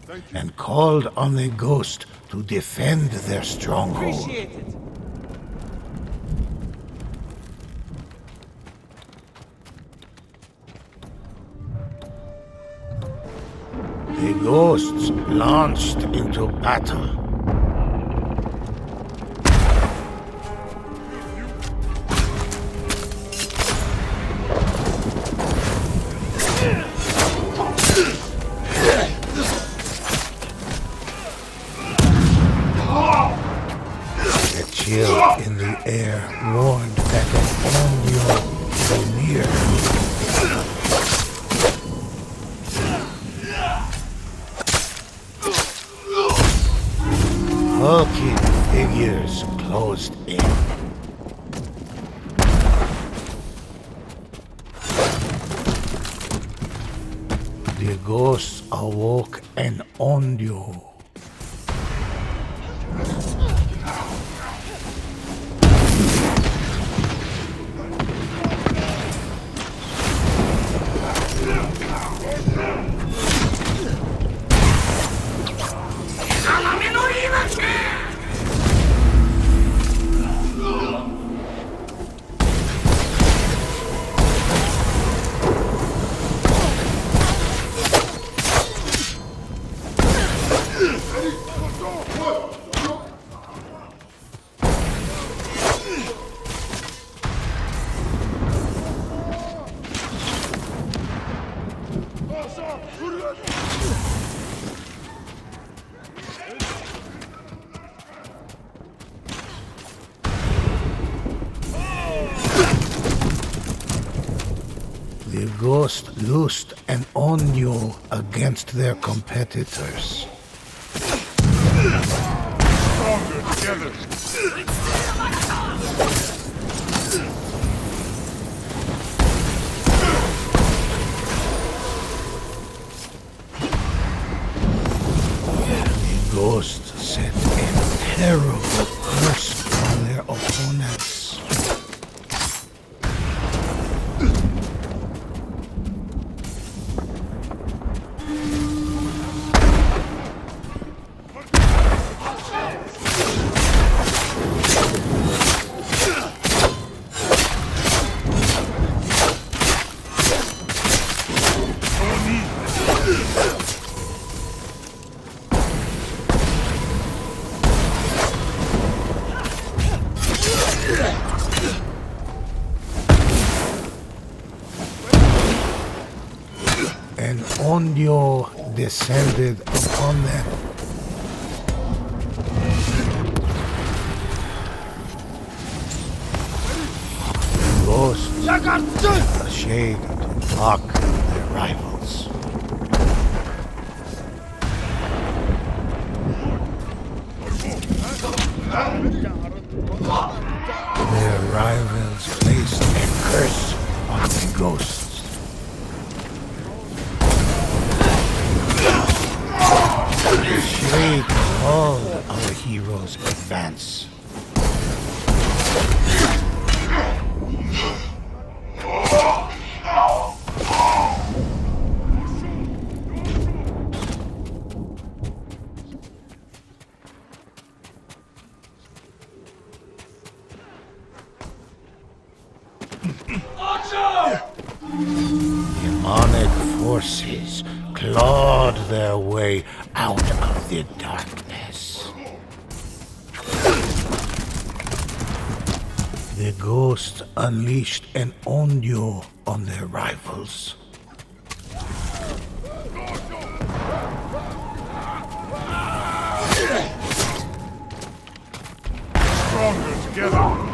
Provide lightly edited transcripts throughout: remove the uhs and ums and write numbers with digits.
and called on the ghost to defend their stronghold. Appreciate it. The ghosts launched into battle. The chill in the air warned that an Onyo was near. Hulking figures closed in. The ghosts awoke an Onyo. The ghost loosed an Onyo against their competitors. Stronger together. The ghost set a terrible curse on their opponents. An Onyo descended upon them. Ghosts a shade to block their rivals. Their rivals placed a curse on the ghosts. The shade called our heroes advance. Demonic forces clawed their way out of the darkness. The ghosts unleashed an Onyo on their rivals. Stronger together.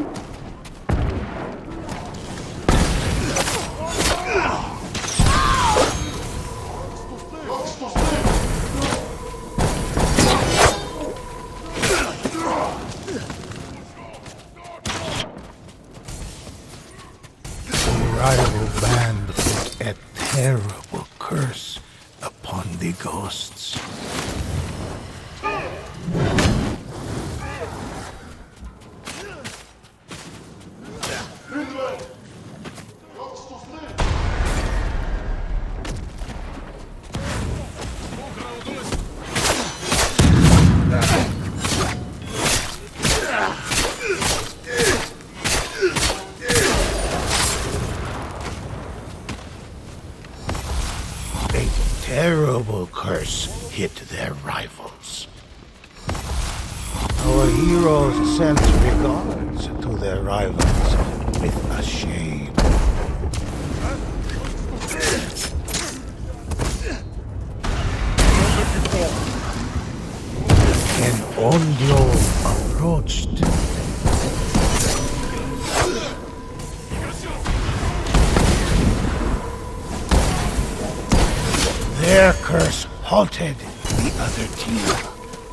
Rival band put a terrible curse upon the ghosts. unbreakable curse hit their rivals. Our heroes sent regards to their rivals with a shade. When Onryo approached, their curse halted the other team.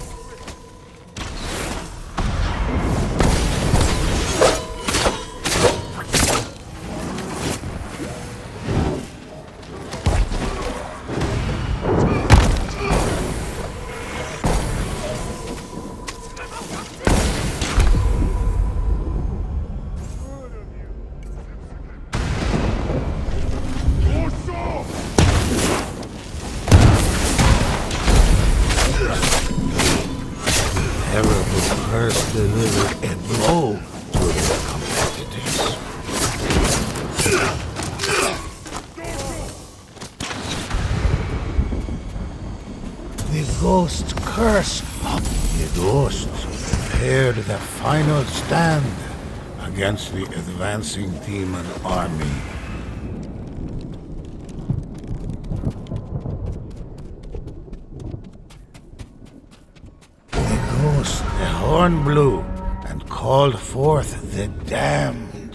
Curse delivered a blow to their competitors. The ghost curse of the ghosts prepared their final stand against the advancing demon army. The horn blew and called forth the damned.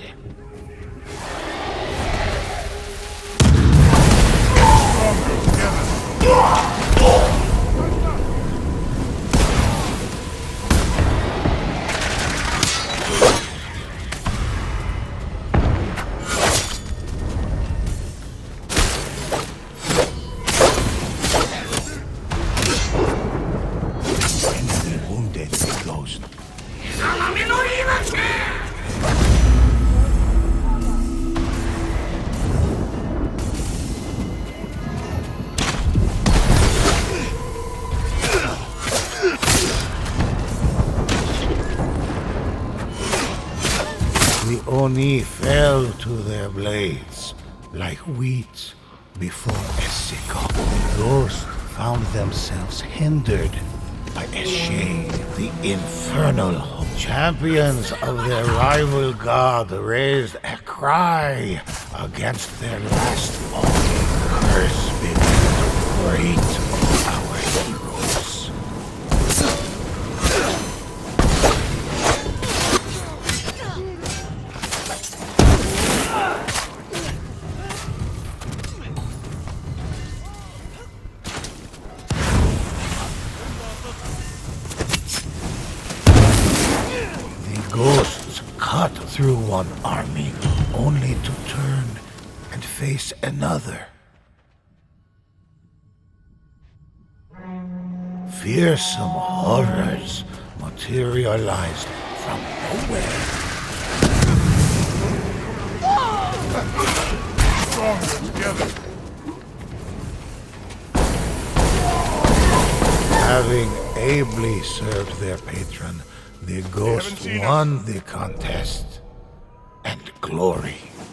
The Oni fell to their blades like wheat before a sickle. The ghosts found themselves hindered by a shade. The infernal champions of their rival god raised a cry against their last Oni. Curse began to grate on our heroes. Ghosts cut through one army, only to turn and face another. Fearsome horrors materialized from nowhere. Stronger together. Having ably served their patron, the ghost won the contest and glory.